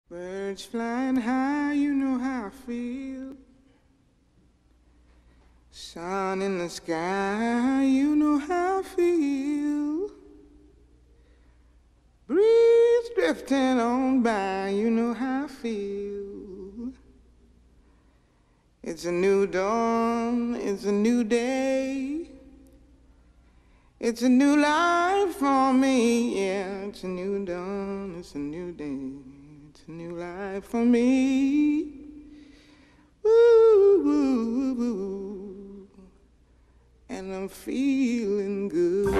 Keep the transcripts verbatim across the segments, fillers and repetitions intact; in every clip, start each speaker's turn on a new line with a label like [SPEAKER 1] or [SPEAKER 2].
[SPEAKER 1] Birds flying high, you know how I feel. Sun in the sky, you know how I feel. Breeze drifting on by, you know how I feel. It's a new dawn, it's a new day. It's a new life for me, yeah. It's a new dawn, it's a new day. It's a new life for me. Woo, woo, woo. And I'm feeling good.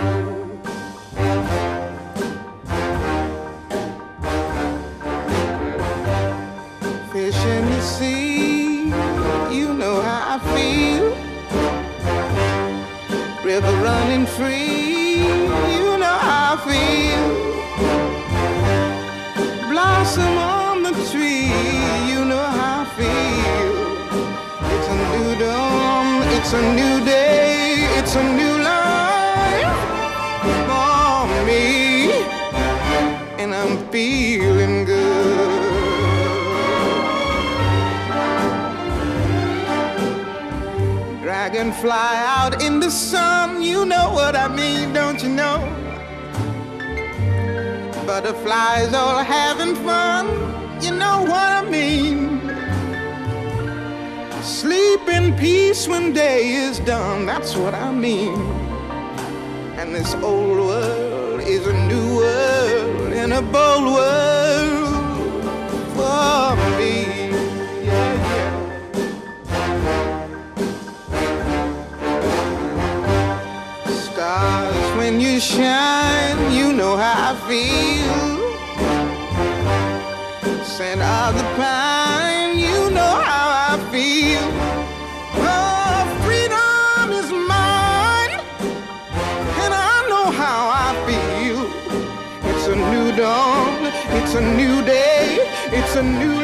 [SPEAKER 1] Fish in the sea, you know how I feel. River running free, you know how I feel. Blossom on the tree, you know how I feel. It's a new dawn, it's a new day, it's a new life for me, and I'm feeling good. Dragonfly out in the sun, you know what I mean, don't you know? Butterflies all having fun, you know what I mean. Sleep in peace when day is done, that's what I mean. And this old world is a new world, and a bold world for me. Yeah, yeah. Stars, when you shine, you know how I feel. Scent of the pine, you know how I feel. Oh, freedom is mine, and I know how I feel. It's a new dawn, it's a new day, it's a new